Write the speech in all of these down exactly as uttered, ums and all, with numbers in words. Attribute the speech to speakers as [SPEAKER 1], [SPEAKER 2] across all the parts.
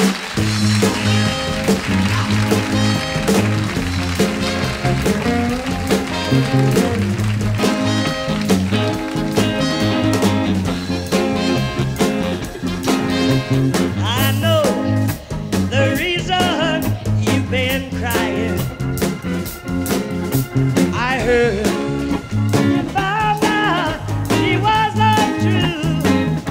[SPEAKER 1] I know the reason you've been crying. I heard you found out she wasn't true.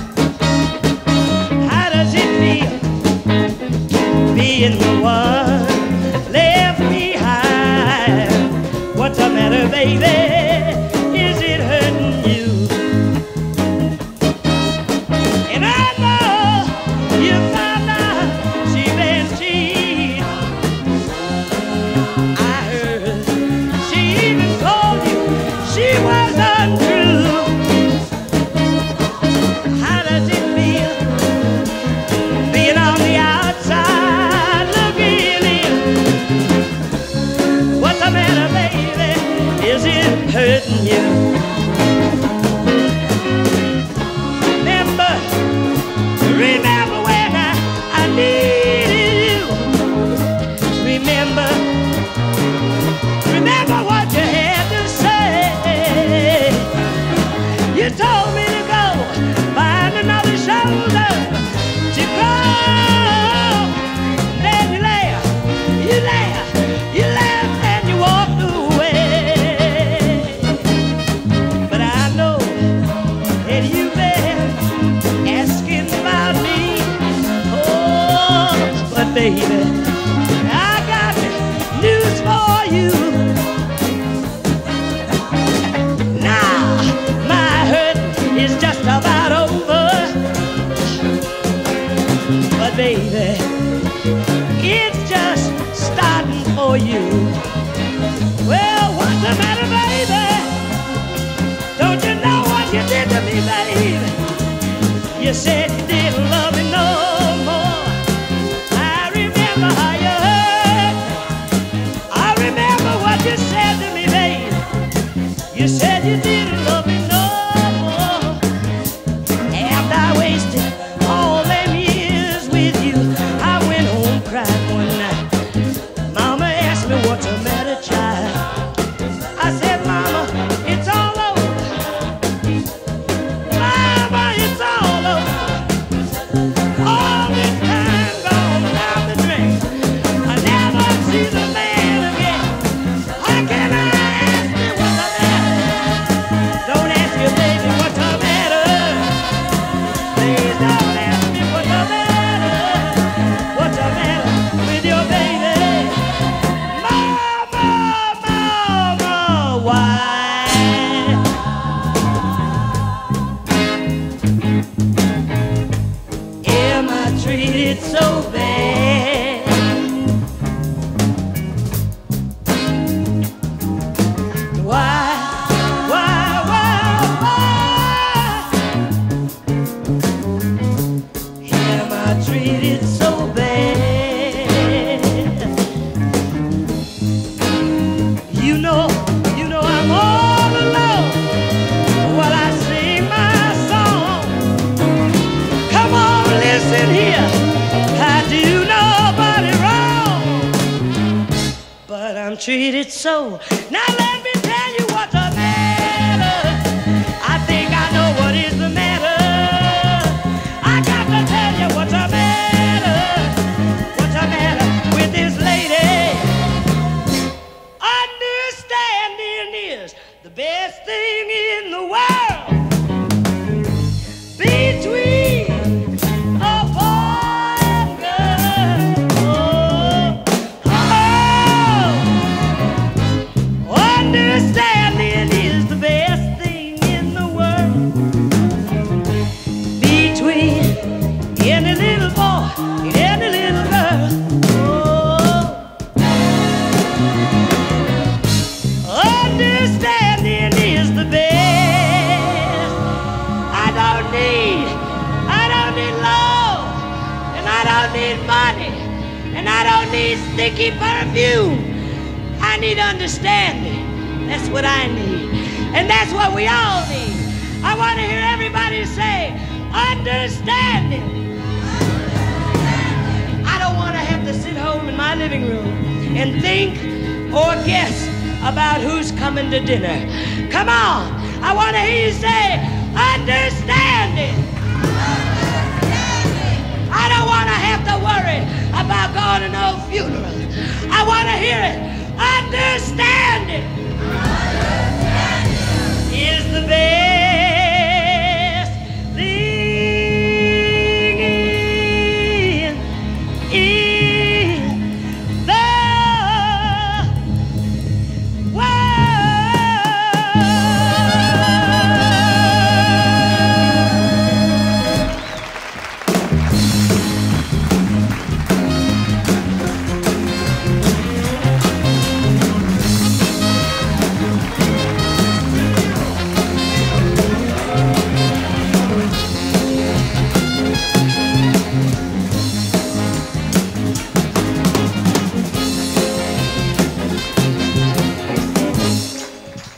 [SPEAKER 1] How does it feel being the one left behind? What's the matter, baby? Is it hurting you? And I know you found out she been cheating. I heard she even told you she was untrue. How does it feel being on the outside looking in? What's the matter, baby? Is it hurting you? Remember when I, I needed you. Remember, remember what you had to say. You told me to go find another shoulder to cry. Then you laughed, you laughed, you laughed and you walked away. But I know that you've been asking about me. Oh, but baby, I got news for you. Now my hurt is just about over. But baby, it's just starting for you. Well, what's the matter, baby? Don't you know what you did to me, baby? You said you didn't love me no more. I remember how you hurt. I remember what you said to me, baby. You said you didn't love me no more. After I wasted all them years with you, I went home crying one night. Mama asked me what's the matter, child. I said, Mama, it's all over. Mama, it's all over. All this time gone down the drain. I never see the man again. How can I ask me what's the matter? Don't ask you, baby, what's the matter? Please don't ask me what's the matter. What's the matter with your baby? Mama, mama, why? Am I treated so bad? Why, why, why, why? Am I treated so bad? You know, you know I'm all alone while I sing my song. Come on, listen here. I do nobody wrong, but I'm treated so. Now let me tell you what's the matter. I think I know what is the matter. I got to tell you what's the matter. What's the matter with this lady? Understanding is the best thing in the world. Between a boy and girl. Oh, oh. Understanding is the best thing in the world. Between any little boy and any little girl. Oh. Understanding is the best. I don't need, I don't need love, and I don't need money, and I don't need sticky perfume. I need understanding. That's what I need, and that's what we all need. I want to hear everybody say, understanding. living room and think or guess about who's coming to dinner. Come on, I want to hear you say, understanding. I don't want to have to worry about going to no funeral. I want to hear it. Understanding is the best.